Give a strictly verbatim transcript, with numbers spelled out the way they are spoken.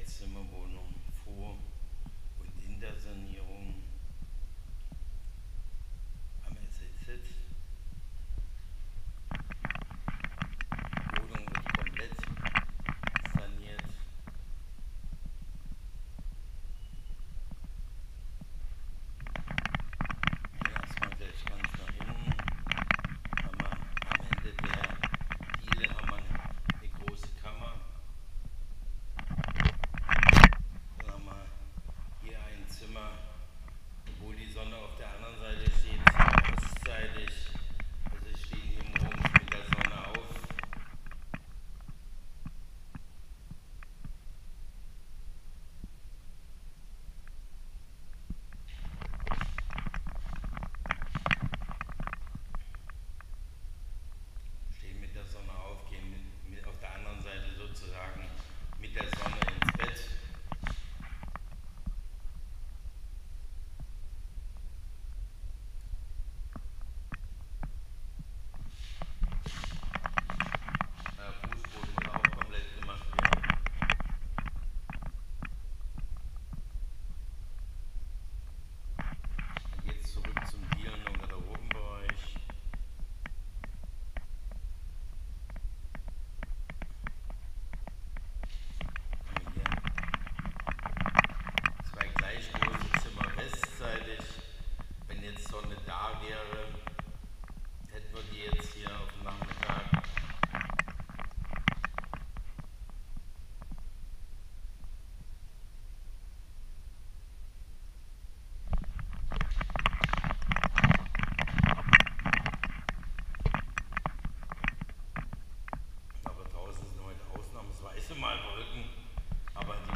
Zweizimmerwohnung vor und in der Sanierung am S E Z. Die Wohnung wird komplett saniert. Gehen erstmal gleich ganz nach hinten. Haben wir am Ende der Diele haben wir eine große Kammer. Dann haben wir hier ein Zimmer, obwohl die Sonne auf der anderen Seite steht, ostseitig. Also wir stehen hier morgens mit der Sonne auf. Stehen mit der Sonne auf, gehen mit, mit auf der anderen Seite sozusagen mit der Sonne ins Bett. Der Fußboden muss auch komplett gemacht werden. Dann geht es zurück zum Dielen und Garderobenbereich. Haben wir hier zwei gleich große Zimmer westseitig. Wenn jetzt Sonne da wäre, hätten wir die jetzt hier auf dem Nachmittag. Aber draußen sind heute ausnahmsweise mal Wolken, aber die